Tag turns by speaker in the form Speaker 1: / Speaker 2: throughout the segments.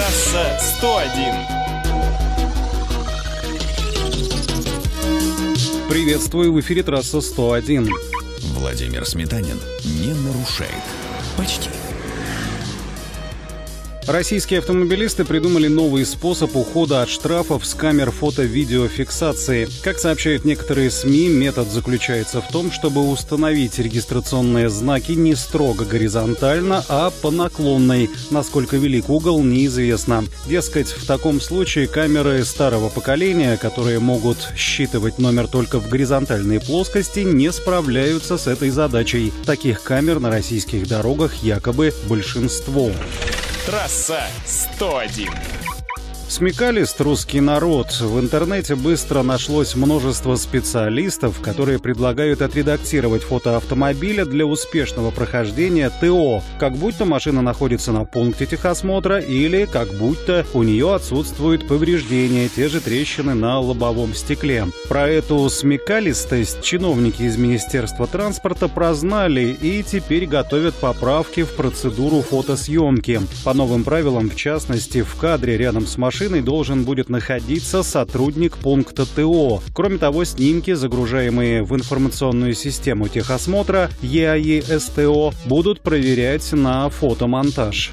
Speaker 1: Трасса 101.
Speaker 2: Приветствую, в эфире трасса 101.
Speaker 3: Владимир Сметанин не нарушает. Почти.
Speaker 2: Российские автомобилисты придумали новый способ ухода от штрафов с камер фото-видеофиксации. Как сообщают некоторые СМИ, метод заключается в том, чтобы установить регистрационные знаки не строго горизонтально, а по наклонной. Насколько велик угол, неизвестно. Дескать, в таком случае камеры старого поколения, которые могут считывать номер только в горизонтальной плоскости, не справляются с этой задачей. Таких камер на российских дорогах якобы большинство.
Speaker 1: Трасса 101.
Speaker 2: Смекалист русский народ. В интернете быстро нашлось множество специалистов, которые предлагают отредактировать фото автомобиля для успешного прохождения ТО, как будто машина находится на пункте техосмотра или как будто у нее отсутствуют повреждения, те же трещины на лобовом стекле. Про эту смекалистость чиновники из Министерства транспорта прознали и теперь готовят поправки в процедуру фотосъемки. По новым правилам, в частности, в кадре рядом с машиной должен будет находиться сотрудник пункта ТО. Кроме того, снимки, загружаемые в информационную систему техосмотра ЕАИ-СТО, будут проверять на фотомонтаж.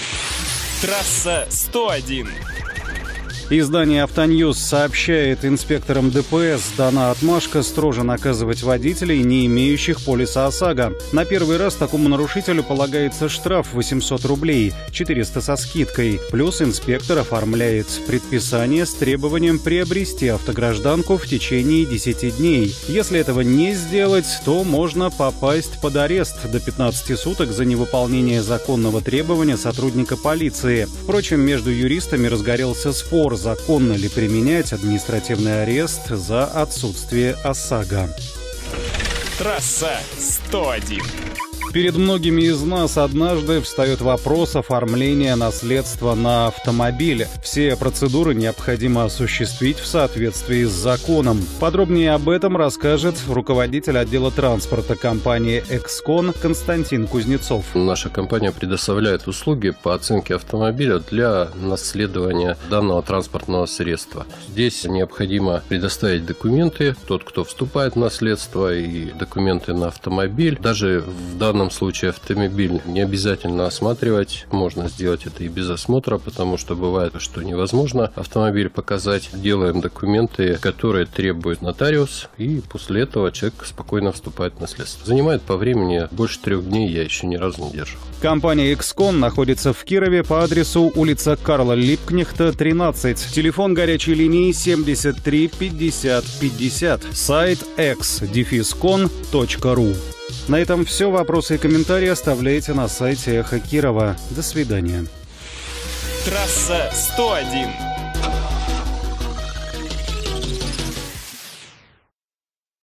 Speaker 1: Трасса 101.
Speaker 2: Издание «Автоньюз» сообщает, инспекторам ДПС дана отмашка строже наказывать водителей, не имеющих полиса ОСАГО. На первый раз такому нарушителю полагается штраф 800 рублей, 400 со скидкой. Плюс инспектор оформляет предписание с требованием приобрести автогражданку в течение 10 дней. Если этого не сделать, то можно попасть под арест до 15 суток за невыполнение законного требования сотрудника полиции. Впрочем, между юристами разгорелся спор, законно ли применять административный арест за отсутствие ОСАГО.
Speaker 1: Трасса 101.
Speaker 2: Перед многими из нас однажды встает вопрос оформления наследства на автомобиле. Все процедуры необходимо осуществить в соответствии с законом. Подробнее об этом расскажет руководитель отдела транспорта компании «Экскон» Константин Кузнецов.
Speaker 4: Наша компания предоставляет услуги по оценке автомобиля для наследования данного транспортного средства. Здесь необходимо предоставить документы, тот, кто вступает в наследство, и документы на автомобиль. Даже в данном случае автомобиль не обязательно осматривать, можно сделать это и без осмотра, потому что бывает, что невозможно автомобиль показать. Делаем документы, которые требует нотариус, и после этого человек спокойно вступает в наследство. Занимает по времени больше 3 дней, я еще ни разу не держу.
Speaker 2: Компания «Экскон» находится в Кирове по адресу улица Карла Липкнехта, 13. Телефон горячей линии 73 50 50. Сайт x-con.ru. На этом все. Вопросы и комментарии оставляйте на сайте Эхо Кирова. До свидания.
Speaker 1: Трасса 101.